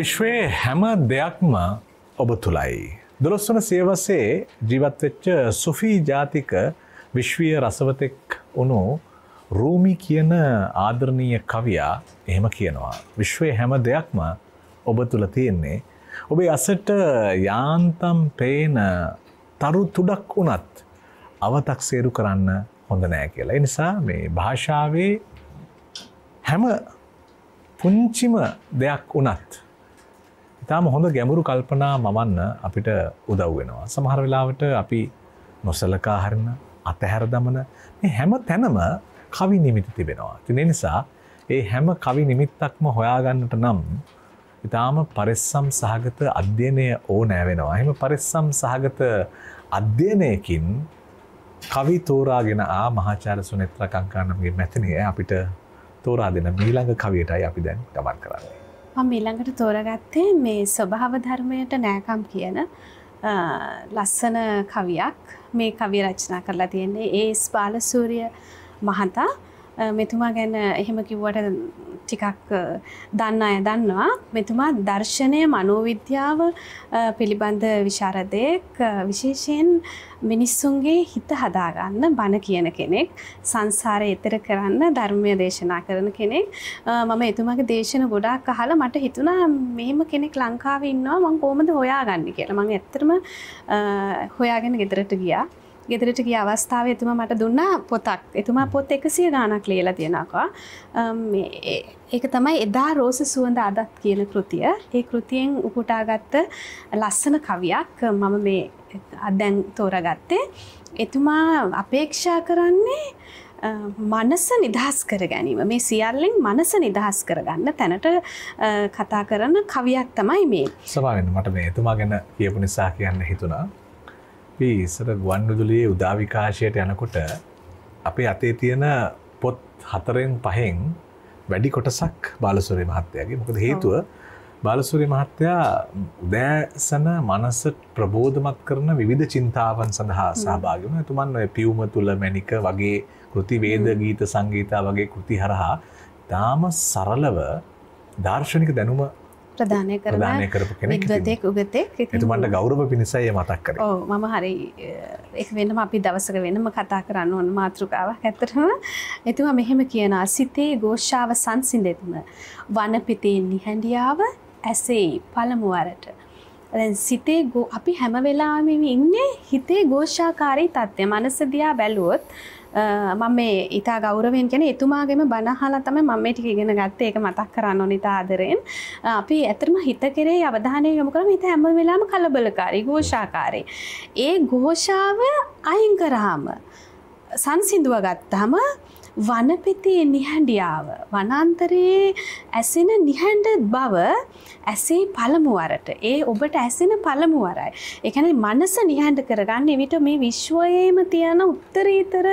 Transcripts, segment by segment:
විශ්වයේ හැම දෙයක්ම ඔබ තුලයි. 12 වන සියවසේ ජීවත් වෙච්ච සුෆී ජාතික විශ්වීය රසවතෙක් වුණු රූමි කියන ආදරණීය කවියා එහෙම කියනවා. විශ්වයේ හැම දෙයක්ම ඔබ තුල තියෙන්නේ. ඔබේ අසට යාන්තම් පේන තරු තුඩක් වුණත් අවතක්සේරු කරන්න හොඳ නෑ කියලා. ඒ නිසා මේ භාෂාවේ හැම පුංචිම දෙයක් වුණත් ඉතාම හොඳ ගැඹුරු කල්පනා මවන්න අපිට උදව් වෙනවා. සමහර වෙලාවට අපි නොසලකා හරින අතහැර දමන මේ හැම තැනම කවි නිමිති තිබෙනවා. ඒ නිසා ඒ හැම කවි නිමිත්තක්ම හොයාගන්නට නම් ඉතාම පරිස්සම් සහගත අධ්‍යයනය ඕනෑ වෙනවා. එහෙම පරිස්සම් සහගත අධ්‍යයනයකින් කවි තෝරාගෙන මහාචාර්ය සුනේත්‍රා කංකානම්ගේ මැතිණිය අපිට තෝරා දෙන ඊළඟ කවියටයි අපි දැන් ගමන් කරන්නේ. මම ඊළඟට තෝරගත්තේ මේ ස්වභාව ධර්මයට නෑකම් කියන ලස්සන කවියක්. මේ කවිය රචනා කරලා තියෙන්නේ ඒ.එස්. බාලසූරිය මහතා. මෙතුමා ගැන එහෙම කිව්වට ටිකක් දන්න අය දන්නවා. මෙතුමා දර්ශනය මනෝවිද්‍යාව පිළිබඳ විශාරදයෙක්. විශේෂයෙන් මිනිස්සුන්ගේ හිත හදාගන්න බණ කියන කෙනෙක්. සංසාරේ එතර කරන්න ධර්මය දේශනා කරන කෙනෙක්. මම එතුමාගේ දේශන ගොඩාක් අහලා මට හිතුණා මෙහෙම කෙනෙක් ලංකාවේ ඉන්නවා මම කොහොමද හොයාගන්නේ කියලා. මම ඇත්තටම හොයාගෙන ගෙදරට ගියා. ගෙදරට ගිය අවස්ථාවේ එතුමා මට දුන්නා පොතක්. එතුමා පොත් 100 ගාණක් ලියලා තියෙනවා. ඒක තමයි එදා රෝස සුවඳ අදත් කියන කෘතිය. ඒ කෘතියෙන් උපුටාගත්ත ලස්සන කවියක් මම මේ දැන් තෝරාගත්තේ. එතුමා අපේක්ෂා කරන්නේ මනස නිදහස් කර ගැනීම. මේ සියල්ලෙන් මනස නිදහස් කරගන්න තැනට කතා කරන කවියක් තමයි මේ. සභාවෙන් මට මේ එතුමා ගැන කියපු නිසා කියන්න හිතුණා. අපි ඉස්සර ගුවන්විදුලියේ උදා විකාශයට යනකොට අපේ අතේ තියෙන පොත් 4න් 5න් වැඩි කොටසක් බාලසූරිය මහත්තයාගේ. මොකද හේතුව බාලසූරිය මහත්තයා උදෑසන මනස ප්‍රබෝධමත් කරන විවිධ චින්තාවන් සඳහා සහභාගී වුණා. එතුමන් ඔය පියුම තුල මැණික වගේ කෘති වේද ගීත සංගීත වගේ කෘති හරහා තාම සරලව දාර්ශනික දැනුම ප්‍රදානය කරපු කෙනෙක්. විද්වතෙක් උගතෙක්. එතුමන්ට ගෞරව පිණිසයි මතක් කරේ. ඔව් මම හරි ඒක වෙනම අපි දවසක වෙනම කතා කරන්න ඕන මාතෘකාවක්. ඇත්තටම එතුමා මෙහෙම කියනවා සිතේ ഘോഷාව සංසිඳෙත්ම වනපිතේ නිහඬියාව ඇසේ පළමු වරට. දැන් සිතේ අපි හැම වෙලාවෙම ඉන්නේ හිතේ ഘോഷාකාරී තත්ත්වය. මනස දිහා බැලුවොත් මම මේ ඊටා ගෞරවයෙන් කියන්නේ එතුමාගේම බණ අහලා තමයි මම මේ ටික ඉගෙන ගත්තේ. ඒක මතක් කරන්න ඕනේ ඊට ආදරෙන්. අපි ඇත්තටම හිත කෙරේ අවධානය යොමු කරාම හිත හැම වෙලාවෙම කලබලකාරී, ഘോഷාකාරී. ඒ ഘോഷාව අයින් කරාම සංසිඳුව ගත්තාම වනපිතේ නිහඬියාව, වනාන්තරයේ ඇසෙන නිහඬ බව ඇසේ පළමු වරට. ඒ ඔබට ඇසෙන පළමු වරයි. ඒ කියන්නේ මනස නිහඬ කරගන්න විට මේ විශ්වයේම තියෙන උත්තරීතර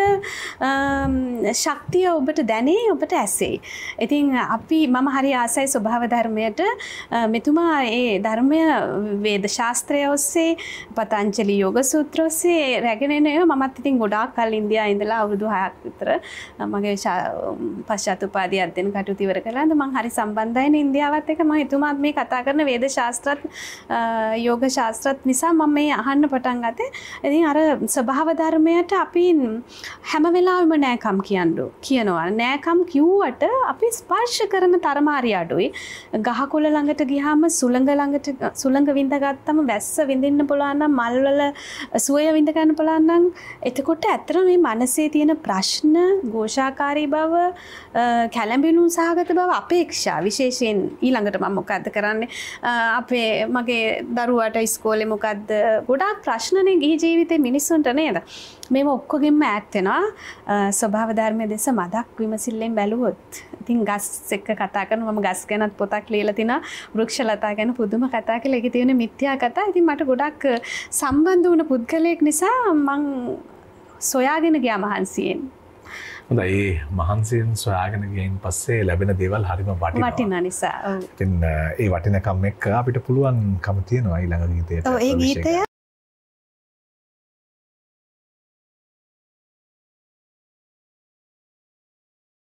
ශක්තිය ඔබට දැනේ, ඔබට ඇසේ. ඉතින් මම හරි ආසයි ස්වභාව ධර්මයට. මෙතුමා ඒ ධර්මය වේද ශාස්ත්‍රය ඔස්සේ, පතංජලි යෝග සූත්‍ර ඔස්සේ රැගෙන එන ඒවා මමත් ඉතින් ගොඩාක් කල් ඉන්දියාවේ ඉඳලා අවුරුදු 6ක් විතර මගේ පශ්චාත් උපාධි අධ්‍යයන කටයුතු ඉවර කළා. මම හරි සම්බන්ධයි ඉන්දියාවත් එක්ක. මම එතුමාත් මේ කතා කරන වේද ශාස්ත්‍රත් යෝග ශාස්ත්‍රත් නිසා මම මේ අහන්න පටන් ගත්තේ. ඉතින් අර ස්වභාව ධර්මයට අපි හැම වෙලාවෙම නෑකම් කියනවා. නෑකම් කිව්වට අපි ස්පර්ශ කරන තරම හරි අඩුයි. ගහකොළ ළඟට ගියාම සුළඟ විඳගත්තම වැස්ස විඳින්න පුළුවන් නම් මල්වල සුවය විඳ ගන්න පුළුවන් නම් එතකොට ඇත්තට මේ මනසේ තියෙන ප්‍රශ්න, ഘോഷාකාරී බව, කැළඹිලුම් සහගත බව, අපේක්ෂා විශේෂයෙන් ඊළඟට මම මොකද්ද කරන්නේ මගේ දරුවාට ඉස්කෝලේ මොකද්ද ගොඩාක් ප්‍රශ්නනේ ගිහි ජීවිතේ මිනිස්සුන්ට නේද? මේව ඔක්කොගෙම ඈත් වෙනවා. ස්වභාව ධර්මයේ දෙස මදක් විමසිල්ලෙන් බැලුවොත්. ඉතින් ගස් එක්ක කතා කරනවා. මම ගස් ගැනත් පොතක් ලියලා තිනා. වෘක්ෂලතා ගැන පුදුම කතා කියලා. ඒකේ තියෙන මිත්‍යා කතා. ඉතින් මට ගොඩක් සම්බන්ධ වුණ පුද්ගලයෙක් නිසා මං සොයාගෙන ගියා මහන්සියෙන්. හොඳයි මහන්සියෙන් සොයාගෙන ගියයින් පස්සේ ලැබෙන දේවල් හරිම වටිනා නිසා. ඉතින් ඒ වටිනකම් එක්ක අපිට පුළුවන්කම තියෙනවා ඊළඟ ගීතේ. ඔව් ඒ ගීතය